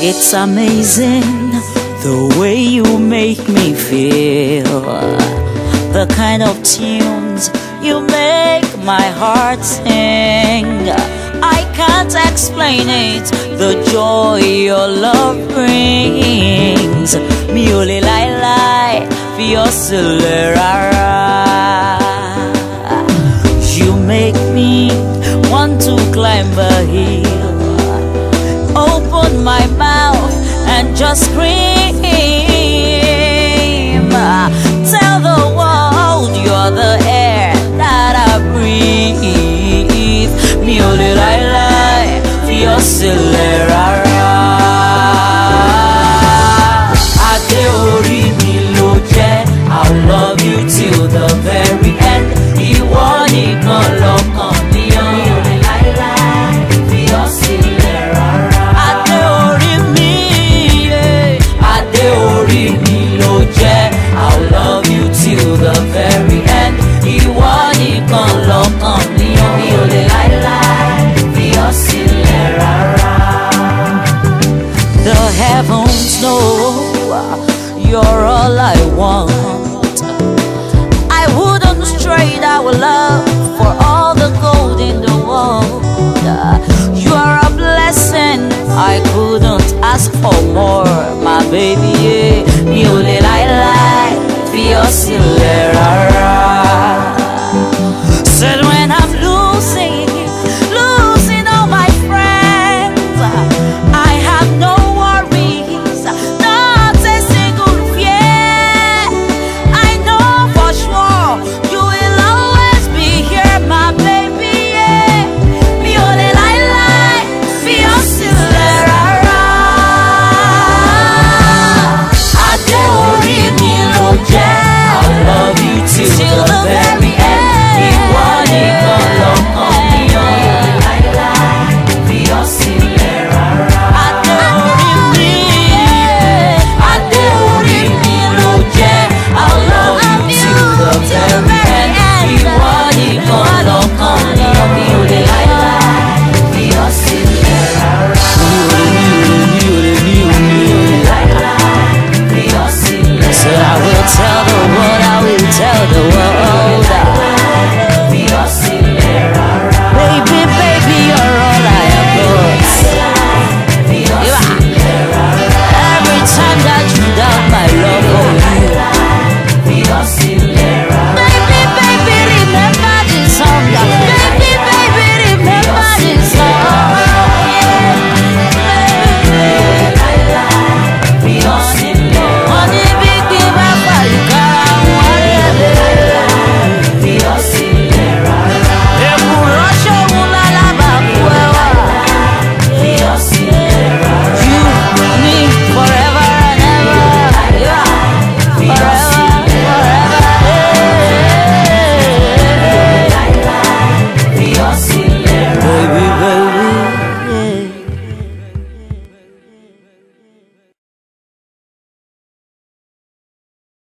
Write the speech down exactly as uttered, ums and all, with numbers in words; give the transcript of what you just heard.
It's amazing the way you make me feel, the kind of tunes you make my heart sing. I can't explain it, the joy your love brings. Mi ò lè láíláí fi ọ́ sílẹ̀ rárá. You make me want to climb a hill, open my mouth and just scream. Tell the world you're the air that I breathe. Mi ò lè láíláí fi ọ́ sílẹ̀ rárá. Adé orí mi ló jẹ́, I'll love you till the very end. Ìwọ nìkan lọ́kàn mi ò. Mi ò lè láíláí fi ọ́ sílẹ̀ rárá. Adé orí mi, Adé orí mi ló jẹ́, I'll love you till the very end. Ìwọ nìkan lọ́kàn mi ò. Mi ò lè láíláí fi ọ́ sílẹ̀ rárá. The heavens know you're all I want. I wouldn't trade our love for all the gold in the world. You are a blessing, I couldn't ask for more, my baby. Mi ò lè láíláí fi ọ́ sílẹ̀ rárá.